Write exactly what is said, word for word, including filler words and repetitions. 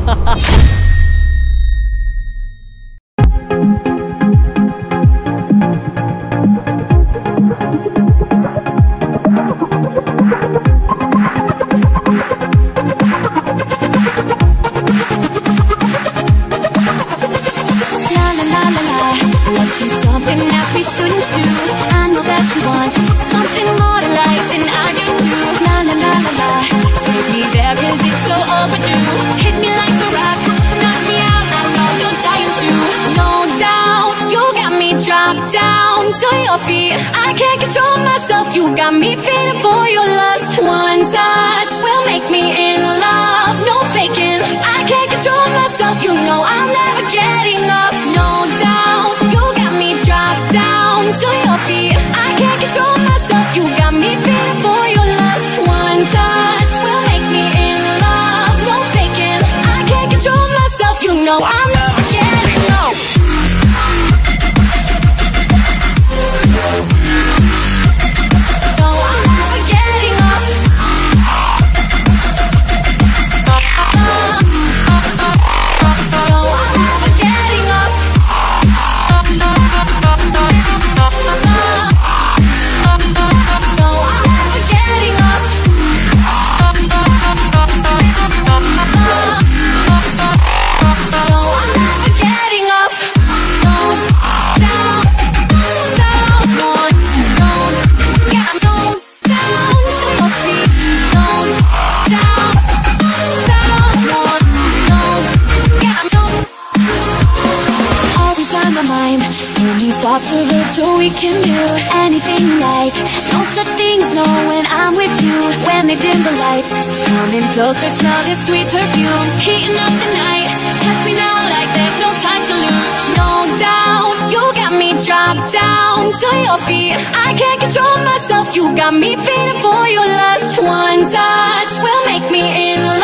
Something that we shouldn't do. I know that you want something more to life, and I do too. La la la la la, take me there 'cause it's so overdue. Hit me like a rock, knock me out, I know you're dying to. No doubt, you got me dropped down to your feet. I can't control myself, you got me feeling for your lust. One touch will make me in love, no faking. I can't control myself, you know I'll never get enough. No doubt, you got me dropped down to your feet. I can't control myself, you got me feeling for your lust. One touch will make me in love, no faking. I can't control myself, you know I'll never get enough. No, I'm never getting up. No, I'm never getting up. No, I'm never getting up. No, I'm never getting up. Down, down, down, one, down, yeah, down, down to your feet. Down, down, down, one, down, yeah, down. Always on my mind, turn these thoughts over so we can do anything you like. No such thing as no when I'm with you. When they dim the lights, coming closer, smell this sweet perfume. Heating up the night, touch me now like there's no time to lose. No doubt, you got me dropped down to your feet. I can't control myself, you got me feeling for your lust. One touch will make me in love.